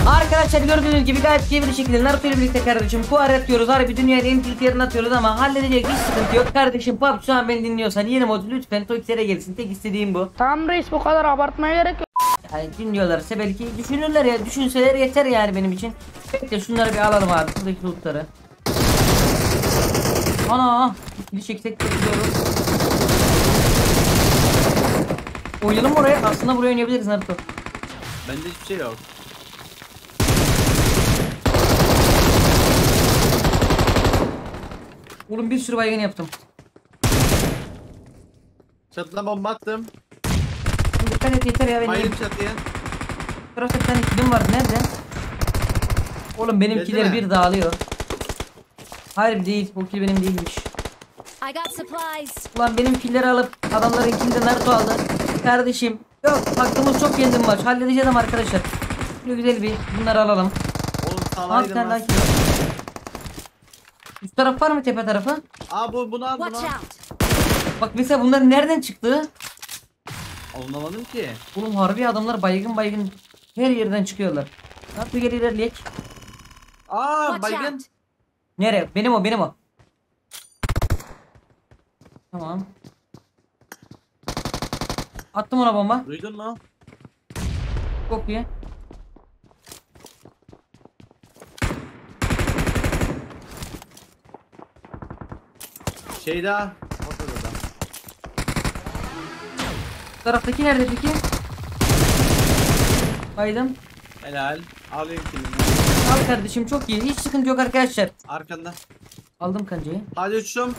Arkadaşlar gördüğünüz gibi gayet keyifli bir şekilde Naruto ile birlikte kardeşim Kuari atıyoruz. Harbi dünyanın en tilt yerini atıyoruz ama halledecek hiç sıkıntı yok. Kardeşim PUBG şu an beni dinliyorsan yeni mod lütfen Tokyo'ya gelsin. Tek istediğim bu. Tamam reis, bu kadar abartmaya gerek yok. Yani dinliyorlarsa belki düşünürler ya, düşünseler yeter yani benim için. Bekle şunları bir alalım abi, şuradaki lootları. Ana bir çeksek gidiyoruz. Oynayalım oraya, aslında buraya oynayabiliriz Naruto. Bende hiçbir şey yok. Oğlum bir sürü baygın yaptım. Çatıdan bomba attım. Dikkat et yeter ya, Bayılım benim. çatıya. Tarafta bir tane kilim vardı, nerede? Oğlum benimkiler Geldi mi? bir dağılıyor. Hayır değil, bu kill benim değilmiş. I got supplies. Ulan benim killeri alıp adamların killini Naruto aldı. Kardeşim yok, hakkımız çok yendim maç, halledeceğiz ama arkadaşlar. Şöyle güzel bir bunları alalım. Oğlum Al bir tane salaydım daha lan. kill. Üst taraf var mı, tepe tarafı? Aa bunu al Watch bunu al. out. Bak mesela bunlar nereden çıktı? Anlamadım ki. Oğlum harbi adamlar baygın baygın her yerden çıkıyorlar. Naruto gel ilerleyek. Aa Watch baygın. out. Nereye? Benim o, benim o. Tamam. Attım ona bomba. Duydun mu? Çok iyi. Şey daha. Ortada da. Bu taraftaki nerede peki? Baydım. Helal. Alayım kilimi. Al kardeşim, çok iyi. Hiç sıkıntı yok arkadaşlar. Arkanda. Aldım kancayı. Hadi uçtum.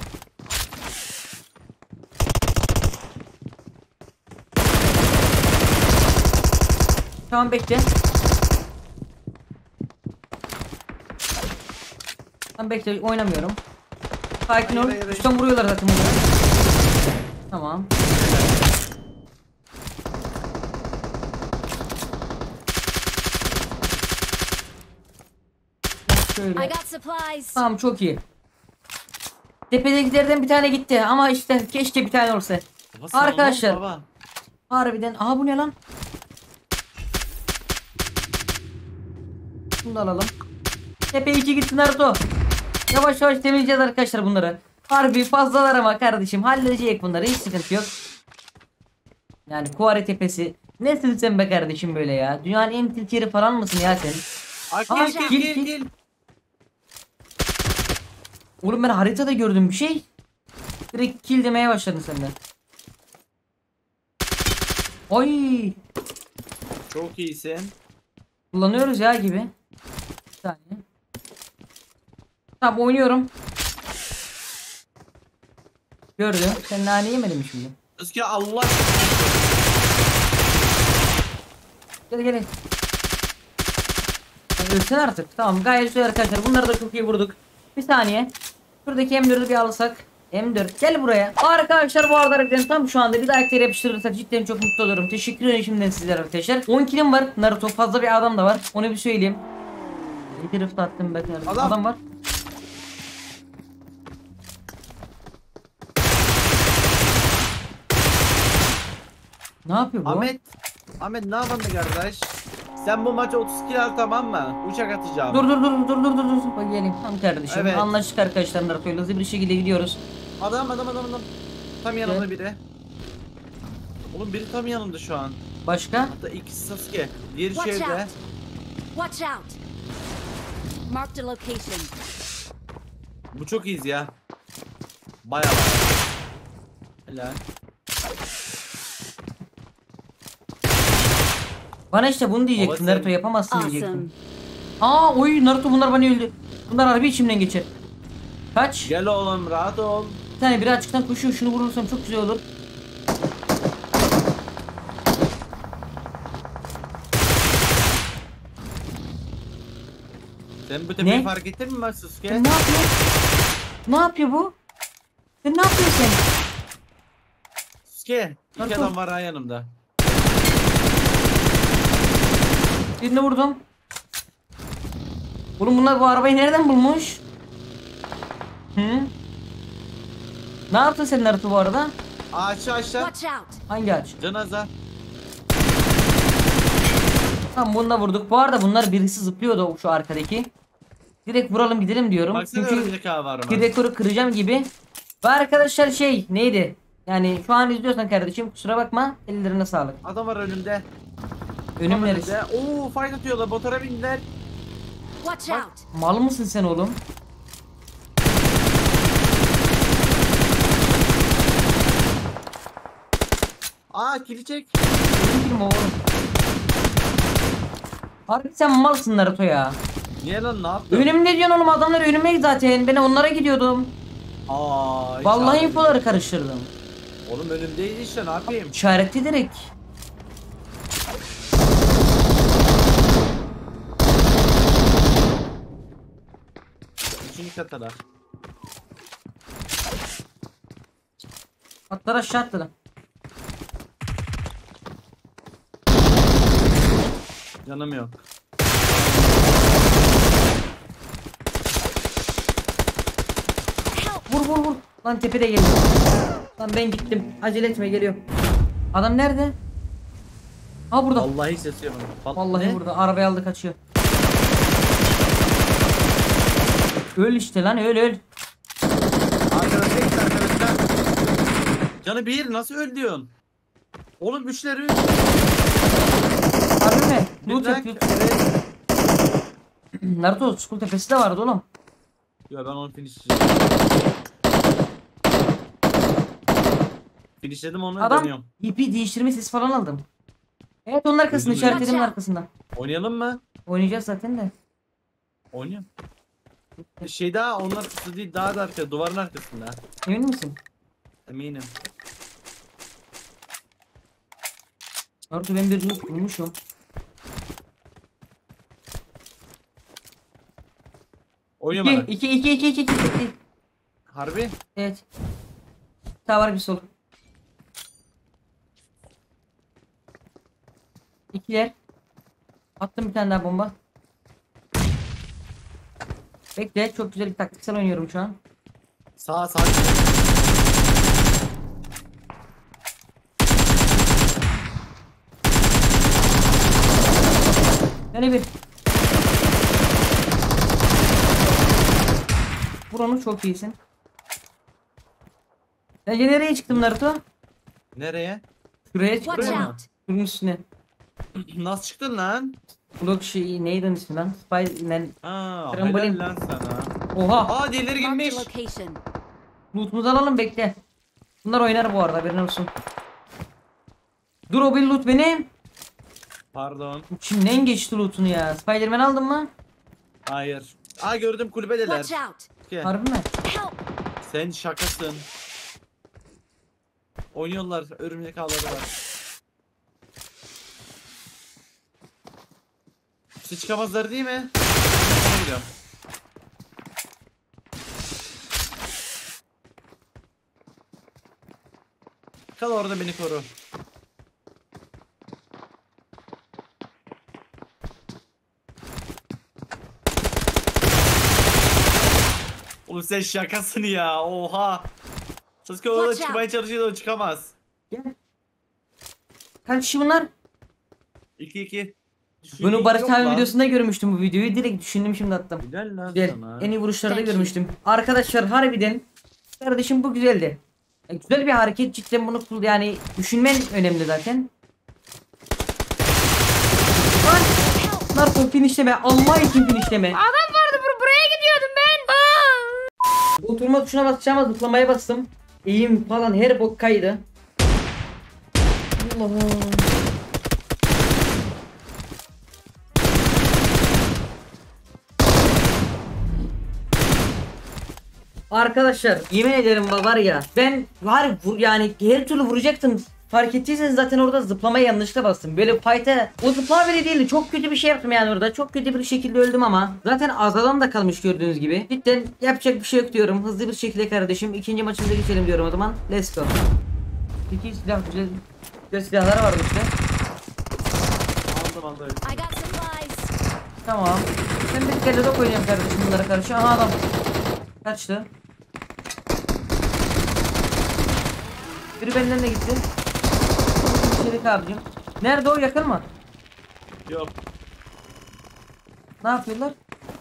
Tamam bekle. Tamam bekle, oynamıyorum. Sakin ol. Hayır. Üstten vuruyorlar zaten bunları. Tamam. I Şöyle. got supplies. Tamam çok iyi. Tepedekilerden bir tane gitti ama işte keşke bir tane olsa. Baba, sağ ol Arkadaşlar. baba. Harbiden. Aha bu ne lan? Bunu da alalım. Tepe 2 gitsin Naruto. Yavaş yavaş temizleyeceğiz arkadaşlar bunları. Harbi fazlalar ama kardeşim, halledecek bunları, hiç sıkıntı yok. Yani Kuare tepesi. Nesin sen be kardeşim böyle ya? Dünyanın en tilt yeri falan mısın ya sen? Ay Aa, kill kill, kill kill. kill. Oğlum ben haritada gördüm bir şey. Direkt kill demeye başladın sen de. Oy! Çok iyisin. Kullanıyoruz ya gibi. Bir saniye. Tamam oynuyorum. Gördüm. Sen nane yemedin mi şimdi? Özge Allah. Gel gel. Sen ölsene artık. Tamam gayet güzel arkadaşlar. Bunları da çok iyi vurduk. Bir saniye. Şuradaki M4'ü bir alsak. M4 gel buraya. Arkadaşlar bu arada harbiden tam şu anda bir daha ekleri yapıştırırsak cidden çok mutlu olurum. Teşekkür ederim şimdiden sizlere arkadaşlar. 10 kilim var. Naruto fazla bir adam da var. Onu bir söyleyeyim. Bir drift attım ben. Adam var. Ne yapıyor bu? Ahmet ne yapalım kardeş? Sen bu maça 30 kill al, tamam mı? Uçak atacağım. Dur. Bak gelin. Tamam kardeşim. Evet. Anlaştık arkadaşlar, Naruto'yla hızlı bir şekilde gidiyoruz. Adam. Tam yanımda biri. Oğlum biri tam yanımda şu an. Başka? Hatta ikisi Sasuke. Diğeri şu Watch evde. out. Watch out. Marked a location. Bu çok iyiyiz ya. Bayağı. Helal. Bana işte bunu diyecektin. Babası- Naruto yapamazsın Awesome. diyecektin. Aa oy Naruto, bunlar bana öldü. Bunlar harbi içimden geçer. Kaç? Gel oğlum, rahat ol. Bir tane biri açıktan koşuyor. Şunu vurursam çok güzel olur. Sen bu tepeyi Ne? fark ettin mi Sasuke? Sen ne yapıyor? Ne yapıyor bu? Sen ne yapıyorsun sen? Sasuke. İki Naruto. adam var ha yanımda. Birini vurdum. Oğlum bunlar bu arabayı nereden bulmuş? Hı? Ne yaptın sen Naruto bu arada? Aşağı. Watch out. Hangi ağaç? Canaza. Tamam bunu da vurduk. Bu arada bunlar birisi zıplıyordu şu arkadaki. Direkt vuralım gidelim diyorum. Baksana Çünkü örümcek ağı var mı? bir rekoru kıracağım gibi. Ve arkadaşlar şey neydi? Yani şu an izliyorsan kardeşim kusura bakma. Ellerine sağlık. Adam var önümde. Önüm Tam neresi? önümde. Oo fight atıyorlar. Motora bindiler. Watch Bak. out! Mal mısın sen oğlum? Aa kili çek. Benim film o oğlum. Harbi sen malsın Naruto ya. Niye lan ne yaptın? Önümde diyorsun oğlum adamlar önüme zaten. Ben onlara gidiyordum. Aa. hiç Vallahi abi. infoları karıştırdım. Oğlum önümdeydi işte ne yapayım? İşaretli direkt. Üçüncü katalar. Atlar aşağı atladı. Canım yok. Vur vur vur. Lan tepede geliyor. Lan ben gittim. Acele etme geliyor. Adam nerede? Ha burada. Vallahi ses yapmadım. Vallahi Ne? burada. Arabayı aldı kaçıyor. Öl işte lan öl öl. Arkadaşlar. Canı bir nasıl öl diyorsun? Oğlum güçleri. Harbi mi? Loot Bir yapıyor. evet. Naruto school tepesi de vardı oğlum. Ya ben onu finishleyeceğim. Finishledim onu Adam dönüyorum. ipi değiştirme sesi falan aldım. Evet onun arkasında Duydum, işaretlerin duydum. arkasında. Oynayalım mı? Oynayacağız zaten de. Oynayalım. Şey daha onun arkası değil daha da arkada duvarın arkasında. Emin misin? Eminim. Naruto ben bir loot bulmuşum. Oynuyor bana. 2. Harbi. Evet. Sağ var bir sol. 2'ler. Attım bir tane daha bomba. Bekle çok güzel bir taktiksel oynuyorum şu an. Sağ. Yani bir. Vur onu çok iyisin. Sence nereye çıktım Naruto? Nereye? Şuraya Watch çıktım. Buraya mı? out! Şunun üstüne. Nasıl çıktın lan? Blok şey neydi onun ismi lan? Spy lan. Aa, Trambolin. helal lan sana. Oha. Aa diğerleri Marked a girmiş. location. Loot'umuzu alalım bekle. Bunlar oynar bu arada haberin olsun. Dur o bir loot benim. Pardon. Kimden geçti loot'unu ya? Spiderman aldın mı? Hayır. Aa gördüm kulübedeler. Watch out! Gel. Harbi mi? Help! Sen şakasın. Oynuyorlar. Örümcek ağları var. İşte çıkamazlar değil mi? Sana gidiyorum. Kal orada beni koru. Oğlum sen şakasın ya. Oha. Sasuke orada Watch out. çıkmaya çalışıyor da o çıkamaz. Gel. Kaç kişi bunlar? 2-2. Bunu Barış Yok abi lan. videosunda görmüştüm bu videoyu. Direkt düşündüm şimdi attım. Güzel lan Güzel. sana. En iyi vuruşlarda Thank you. görmüştüm. Arkadaşlar harbiden kardeşim bu güzeldi. Güzel bir hareket cidden bunu yani düşünmen önemli zaten. Lan! Naruto finishleme. Allah için finishleme. Adam vardı buraya gidiyordum ben. Oturma tuşuna basacağım ama zıplamaya bastım. Eğim falan her bok kaydı. Allah'ım. Arkadaşlar yemin ederim var ya ben yani her türlü vuracaktım. Fark ettiyseniz zaten orada zıplamaya yanlışlıkla bastım. Böyle fight'a o zıplama bile değildi. Çok kötü bir şey yaptım yani orada. Çok kötü bir şekilde öldüm ama. Zaten azalan da kalmış gördüğünüz gibi. Cidden yapacak bir şey yok diyorum. Hızlı bir şekilde kardeşim. İkinci maçımıza geçelim diyorum o zaman. Let's go. İki silah güzel silahlar vardı işte. Aldım. I got supplies. Tamam. Ben bir kere de oynayayım kardeşim bunlara karşı. Aha adam. Kaçtı. Biri benden de gitti. Çelik abicim. Nerede o yakın mı? Yok. Ne yapıyorlar?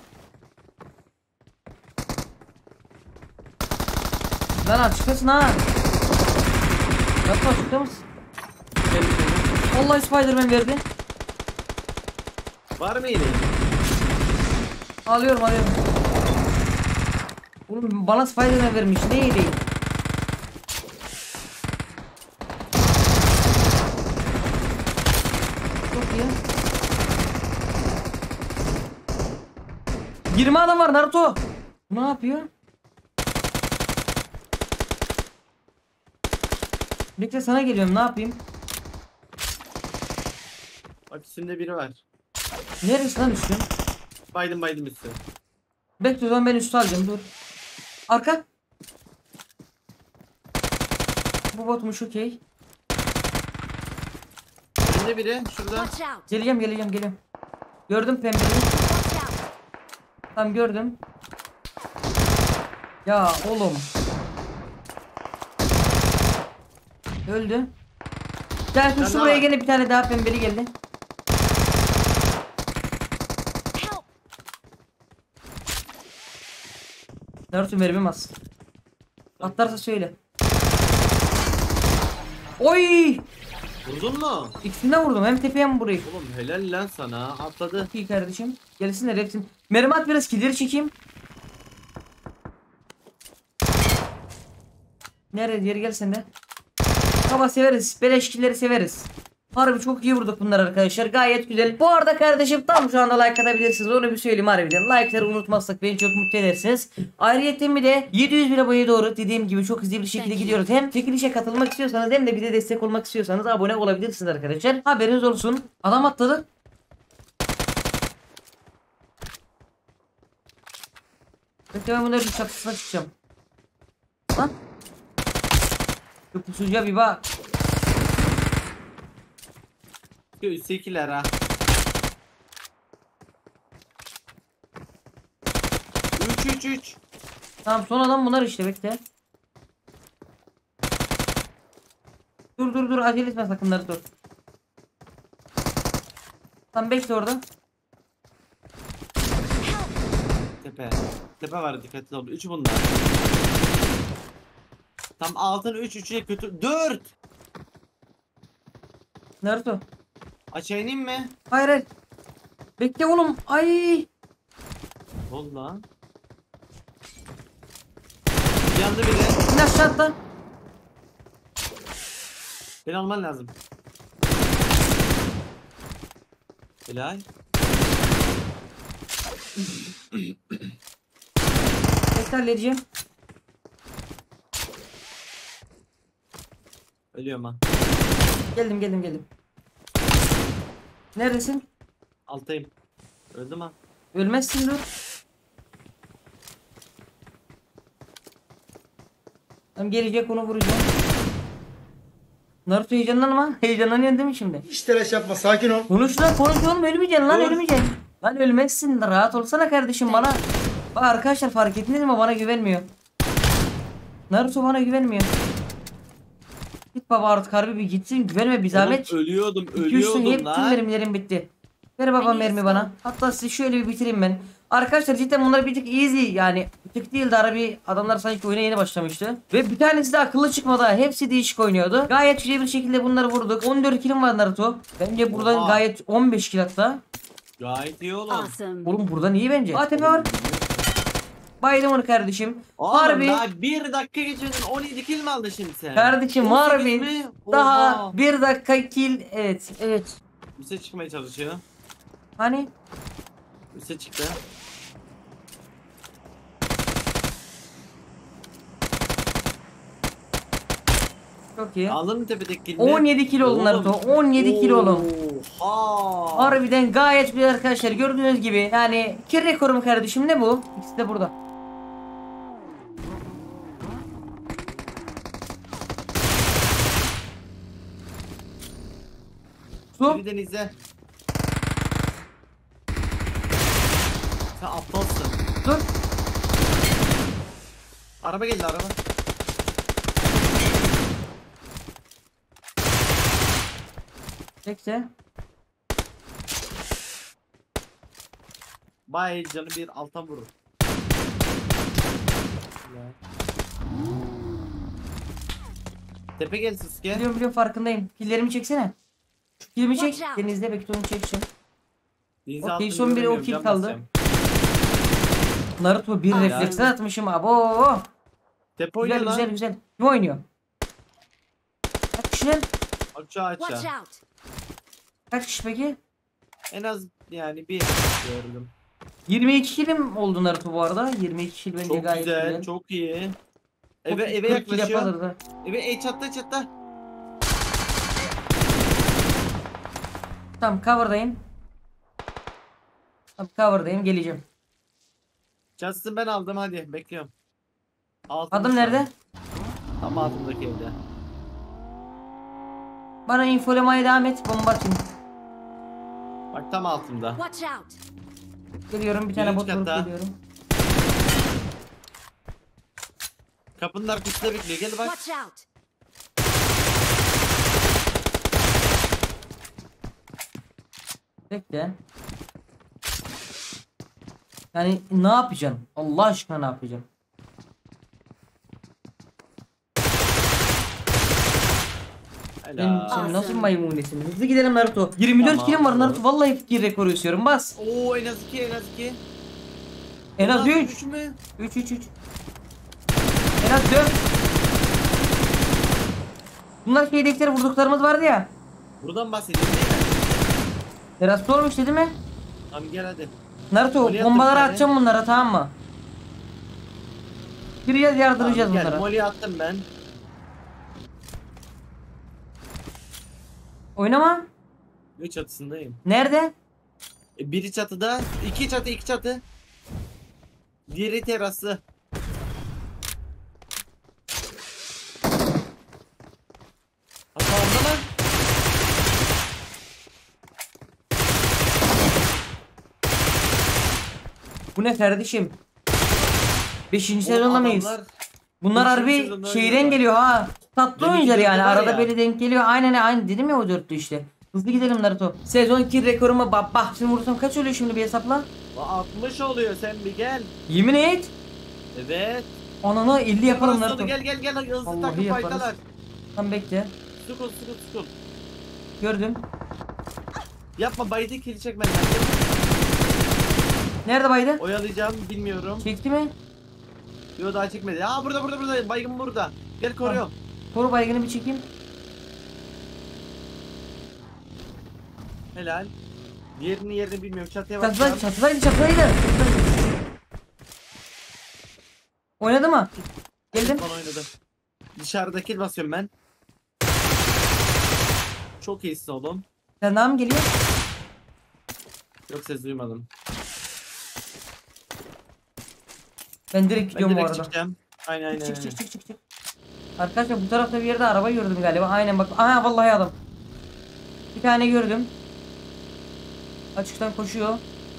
Lan açıkçası ha. Yapma açıkta mısın? Vallahi Spiderman verdi. Var mı yine? Alıyorum. Oğlum bana Spiderman vermiş. Ne iyi değil. Çok iyi. 20 adam var Naruto. Ne yapıyor? Bekle sana geliyorum. Ne yapayım? Bak üstünde biri var. Neresi lan üstün? Baydım üstü. Bekle o zaman ben üstü alacağım. Dur. Arka. Bu botmuş okey. Üstünde biri şurada. Watch out! Geleceğim. Gördüm pembeyi. Watch out! Tam gördüm. Ya oğlum. Öldü. Gel Ben şu de buraya var. gene bir tane daha pembeli geldi. Help! Naruto mermim az. Atlarsa söyle. Oy! Vurdun mu? İkisinden vurdum. Hem tepeye hem burayı. Oğlum helal lan sana. Atladı. İyi kardeşim. Gelsinler hepsini. Mermi at biraz kileri çekeyim. Nerede diğeri gel sen de. Baba severiz. Beleşkileri severiz. Harbi çok iyi vurduk bunlar arkadaşlar. Gayet güzel. Bu arada kardeşim tam şu anda like atabilirsiniz. Onu bir söyleyeyim harbiden. Like'ları unutmazsak beni çok mutlu edersiniz. Ayrıca bir de 700 bin aboneye doğru dediğim gibi çok hızlı bir şekilde gidiyoruz. Hem çekilişe katılmak istiyorsanız hem de bir de destek olmak istiyorsanız abone olabilirsiniz arkadaşlar. Haberiniz olsun. Adam atladı. Bekle ben bunların çatısına çıkacağım. Lan. Şu pusucuya bir bak. Üsttekiler ha. 3. Tamam son adam bunlar işte bekle. Dur acele etme sakınları dur. Tam 5 de orada. Tepe var dikkatli ol. 3 bunlar. Tam altın 3'e kötü. 4. Naruto. Aşağı ineyim mi? Hayır. Bekle oğlum. Ay. Ne oldu lan? Yandı biri. İn aşağı atla. Beni alman lazım. Helal. Bekle halledeceğim. Ölüyorum ha. Geldim. Neredesin? Alttayım. Öldüm ha. Ölmezsin dur. Tam gelecek onu vuracağım. Naruto heyecanlanma. Heyecanlanıyorsun değil mi şimdi? Hiç telaş yapma, sakin ol. Konuş oğlum ölmeyeceksin lan Dur. ölmeyeceksin. Lan ölmezsin rahat olsana kardeşim bana. Bak arkadaşlar fark ettiniz mi bana güvenmiyor. Naruto bana güvenmiyor. Git baba artık harbi bir gitsin güvenme bir zahmet. Oğlum, ölüyordum 2-3'tün hep lan. tüm mermilerim bitti. Ver baba mermi bana. Hatta sizi şöyle bir bitireyim ben. Arkadaşlar cidden bunlar bir tık easy yani. Bir tık değil de harbi adamlar sanki oyuna yeni başlamıştı. Ve bir tanesi de akıllı çıkmadı. Hepsi değişik oynuyordu. Gayet güzel bir şekilde bunları vurduk. 14 kilim var Naruto. Bence buradan Oha. gayet 15 kill hatta. Gayet iyi oğlum. Awesome. Oğlum buradan iyi bence. ATP var. Baydım onu kardeşim. Oğlum Harbi. daha 1 dakika geçmedin 17 kill mi aldın şimdi sen? Kardeşim 18 harbi. mi? Daha Oha. 1 dakika kill. Evet. Üste çıkmaya çalışıyor. Hani? Üste çıktı. Çok iyi. Aldın mı tepedeki killini? 17 kill oldu Naruto. 17 kill oğlum. Oha. Harbiden gayet güzel arkadaşlar gördüğünüz gibi yani kill rekorum kardeşim ne bu? İkisi de burada. Su. Bir izle. Sen aptalsın. Dur. Araba geldi araba. Bekle. Bay canı bir alttan vurur. Tepe gel Sasuke. Biliyorum farkındayım. Killerimi çeksene. Şu killimi çek. Watch out. Denizde bekle onu çekeceğim. Deniz Okey, altını son biri o göremiyorum, kill can kaldı. basacağım. Naruto bir Aa, refleksler atmışım abo. Tepe oynuyor Güzel lan. güzel güzel. Kim oynuyor? Kaç kişiler? Aşağı Watch aşağı. out. Kaç kişi peki? En az yani bir gördüm. 22 killim oldu Naruto bu arada. 22 kill bence Çok gayet güzel, güzel. çok iyi. Çok Eve iyi, eve 40 kill yaklaşıyor. yaparız da. Eve çatta çatta. Tamam cover'dayım. Tamam cover'dayım geleceğim. Çatısını ben aldım hadi bekliyorum. Altında Adım şu an. nerede? Tam altındaki evde. Bana infolamaya devam et. Bomba atayım. Bak tam altında. Watch out. Geliyorum bir tane Birinci bot vurup katta. geliyorum. Kapının arkasında bekliyor. Gel bak. Watch out. Bekle. Yani ne yapacaksın? Allah aşkına ne yapacaksın? Sen Helal. nasıl maymunesin? Hızlı gidelim Naruto. 24 Tamam, kilim var olur. Naruto. Vallahi fikir rekoru istiyorum. Bas. Oo en az iki en az iki. En az 3. Üç mü? 3 En az 4. Bunlar şeydekiler vurduklarımız vardı ya. Buradan bahsedeyim değil mi? Terasta olmuş dedi mi? Tamam gel hadi. Naruto Molly attım bombaları bir tane. atacağım bunlara tamam mı? Gireceğiz yardıracağız Tamam, gel. bunlara. Molly'yi attım ben. Oynama. Ve çatısındayım. Nerede? Biri çatıda. İki çatı iki çatı. Diğeri terası. Hatta lan. Bu ne kardeşim? 5. O sezonda mıyız? adamlar- Bunlar beşinci harbi sezonda şeyden oynuyorlar. geliyor ha. Tatlı Demin oyuncular dörtlü yani. var Arada ya. böyle denk geliyor. Aynen dedim ya o dörtlü işte. Hızlı gidelim Naruto. Sezon 2 rekorumu bak şimdi vurursam kaç oluyor şimdi bir hesapla? 60 oluyor sen bir gel. Yemin et. Evet. Ananı 50 yapalım Burası Naruto. Gel gel hızlı Vallahi takım yaparız. faydalar. Tam bekle. Sukul. Gördüm. Yapma baydı kili çek benden. Nerede baydı? Oyalayacağım bilmiyorum. Çekti mi? Yo daha çekmedi. Aa burada baygın burada. Gel koruyorum. Koru baygını bir çekeyim. Helal. Diğerinin yerini bilmiyorum. Çatıya bakacağım. Çatıdaydı. Oynadı mı? Geldim. Bana oynadı. Dışarıda kill basıyorum ben. Çok iyisin oğlum. Sen daha mı geliyor? Yok ses duymadım. Ben direkt Ben gidiyorum bu direkt arada. çıkacağım. Aynen. Çık. Arkadaşlar bu tarafta bir yerde araba gördüm galiba. Aynen bak. Aha vallahi adam. Bir tane gördüm. Açıktan koşuyor.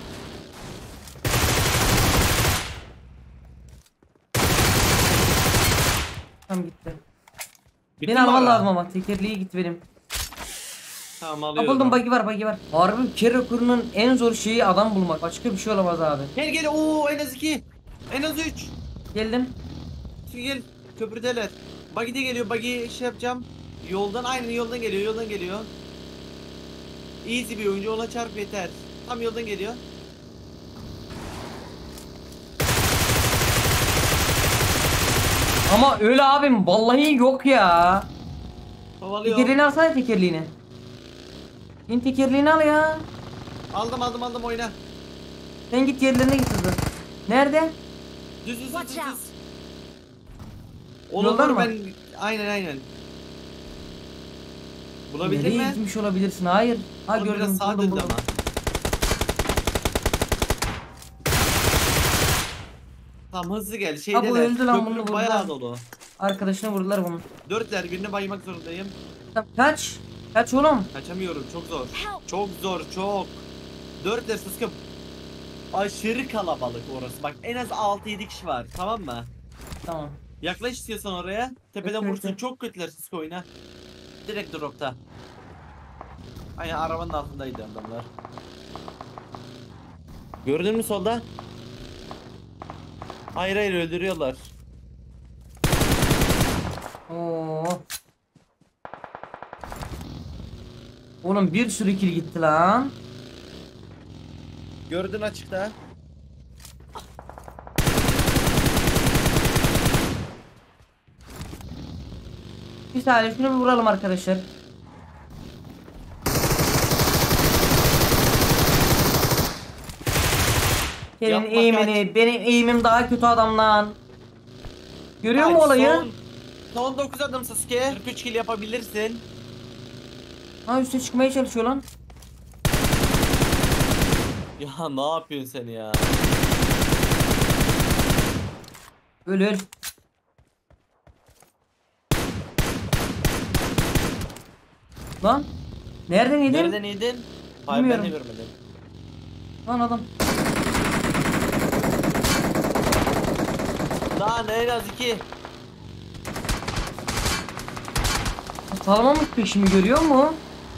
Tam gitti. Bitti Beni mi alman ara? lazım ama tekerleği gitti benim. Tamam alıyorum. Buldum buggy var. Harbi kere kurunun en zor şeyi adam bulmak. Başka bir şey olamaz abi. Gel. Oo en az 2. En az 3. Geldim. Gel. Köprüdeler. Buggy de geliyor. Buggy şey yapacağım. Aynı yoldan geliyor. Easy bir oyuncu ona çarp yeter. Tam yoldan geliyor. Ama öyle abim vallahi yok ya. Kovalıyor. Tekerleğini alsana tekerleğini. İn tekerleğini al ya. Aldım oyna. Sen git yerlerine git hızlı. Nerede? Düz. Watch out. Onu Yoldan vur mı? ben. Aynen. Bulabildin Nereye mi? gitmiş olabilirsin? Hayır. Ha Oğlum gördüm. biraz sağa buldum, döndü buldum. ama. Tamam hızlı gel. Ha, bu öldü lan, bunu Köprü bayağı vurdular. dolu. Arkadaşını vurdular bunu. 4'ler birini baymak zorundayım. Tamam, kaç. Kaç oğlum. Kaçamıyorum. Çok zor. Help. Çok zor. 4'ler sıskım. Aşırı kalabalık orası. Bak en az 6-7 kişi var. Tamam mı? Tamam. Yaklaş istiyorsan oraya. Tepeden Bekle, vursun. bekle. Çok kötüler Cisco oyuna. Direkt dropta. Aynen arabanın altındaydı adamlar. Gördün mü solda? Hayır hayır, öldürüyorlar. Oo. Oğlum bir sürü kill gitti lan. Gördün açıkta. Bir saniye şunu bir vuralım arkadaşlar. Senin Yapma eğimini, benim eğimim daha kötü adam lan. Görüyor musun Kaç, olayı? son 9 adım Sasuke. 43 kill yapabilirsin. Ha üste çıkmaya çalışıyor lan. Ya ne yapıyorsun sen ya? Öl öl. Lan. Nereden yedin? Nereden yedin? Hayır, ben de Bilmiyorum. görmedim. Lan adam. Lan en az 2. Salmamış peşimi görüyor mu?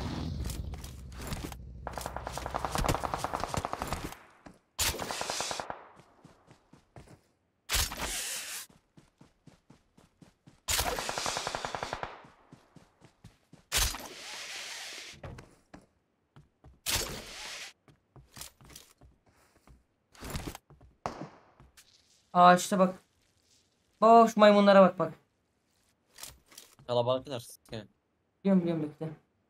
Ağaçta bak. Boş maymunlara bak bak. Kalabalıklar Sasuke. Biliyorum biliyorum bekle.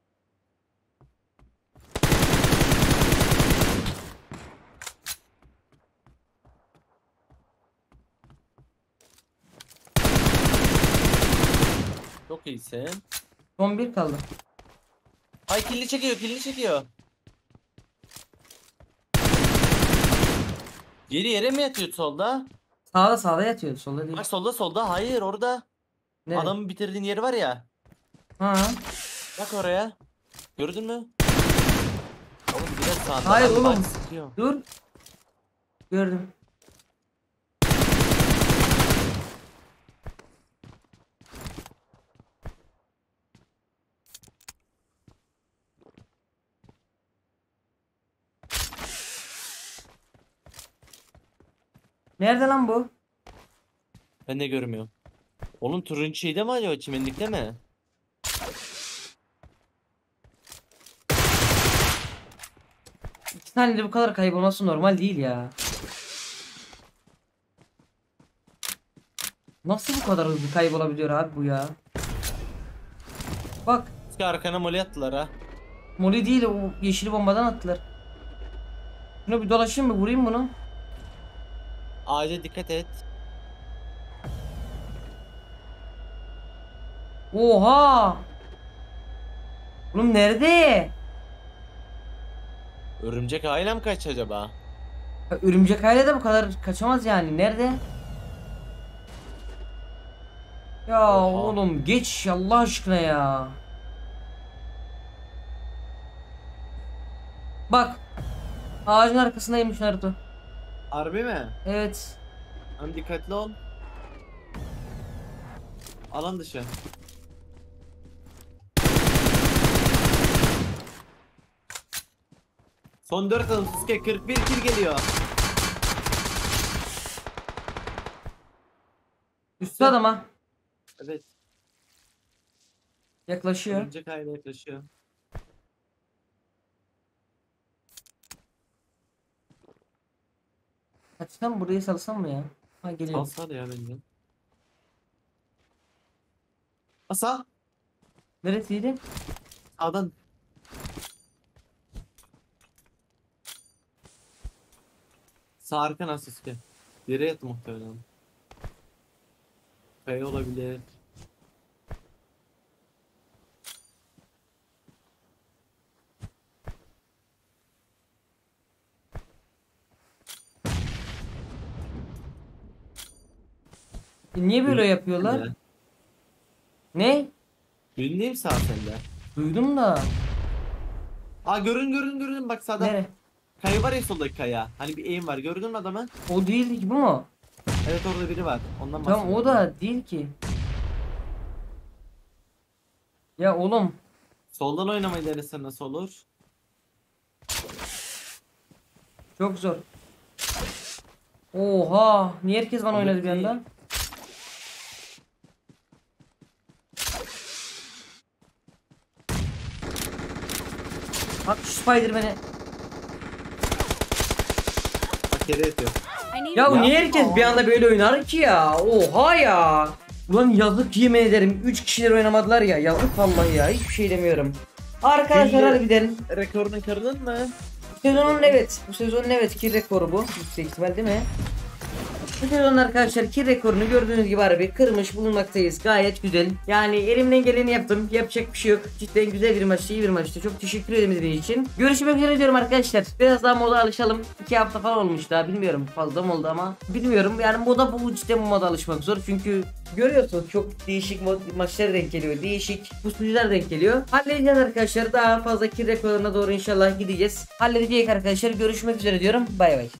Çok iyisin. Son bir kaldı. Ay killi çekiyor, killi çekiyor. Geri yere mi yatıyor solda? Sağda sağda yatıyor solda değil. Bak solda, hayır orada. Nerede? Adamın bitirdiğin yeri var ya. Ha. Bak oraya. Gördün mü? Oğlum biraz sağda. Hayır Bak, oğlum. sıkıyor. Dur. Gördüm. Nerede lan bu? Ben de görmüyorum. Oğlum turuncu şeyde mi acaba, çimenlikte mi? İki saniyede bu kadar kaybolması normal değil ya. Nasıl bu kadar hızlı kaybolabiliyor abi bu ya? Bak. Sasuke arkana mole attılar ha. Molly değil o yeşil bombadan attılar. Şunu bir dolaşayım mı vurayım bunu. Ağaca dikkat et. Oha! Oğlum nerede? Örümcek ailem kaç acaba? Ya, örümcek aile de bu kadar kaçamaz yani. Nerede? Ya Oha. oğlum geç Allah aşkına ya. Bak. Ağacın arkasındaymış Naruto. Harbi mi? Evet. Hem dikkatli ol. Alan dışı. Son 4 adım Sasuke, 41 kill geliyor. Üstü adama. Evet. Yaklaşıyor. Örümcek aile yaklaşıyor. Kaçtan burayı salsam mı ya? Ha geliyor. Salsar ya bence. Asa. Neresiydi? Sağdan. Sağ arkan Sasuke. Yere yat muhtemelen. Kaya olabilir. Niye böyle yapıyorlar? Ne? Ünlüyüm sağ sende. Duydum da. Aa görün bak sağda. Nere? Kaya var ya, soldaki kaya. Hani bir eğim var. Gördün mü adamı? O değildi ki bu mu? Evet, orada biri var. Ondan Tamam o bahsediyorum. da değil ki. Ya oğlum. Soldan oynamayı denesen nasıl olur? Çok zor. Oha, niye herkes bana oynadı bir anda? Bak şu Spider-Man'e. Bak yere yatıyor. I need Ya a niye herkes bir anda böyle oynar ki ya? Oha ya. Ulan yazık, yemin ederim 3 kişiler oynamadılar ya. Yazık vallahi ya, hiçbir şey demiyorum. Arkadaşlar Şimdi- hadi gidelim. Rekorunu kırdın mı? Bu sezonun evet kill rekoru bu. Yüksek ihtimal değil mi? Bu sezonun arkadaşlar kill rekorunu gördüğünüz gibi harbi kırmış bulunmaktayız. Gayet güzel. Yani elimden geleni yaptım. Yapacak bir şey yok. Cidden güzel bir maçtı, iyi bir maçtı. Çok teşekkür ederim izlediğiniz için. Görüşmek üzere diyorum arkadaşlar. Biraz daha moda alışalım. 2 hafta falan olmuş daha, bilmiyorum. Fazla mı oldu ama bilmiyorum. Yani cidden bu moda alışmak zor. Çünkü görüyorsunuz çok değişik maçlar denk geliyor. Değişik pusucular denk geliyor. Halledeceğiz arkadaşlar. Daha fazla kill rekorlarına doğru inşallah gideceğiz. Halledeceğiz arkadaşlar. Görüşmek üzere diyorum. Bay bay.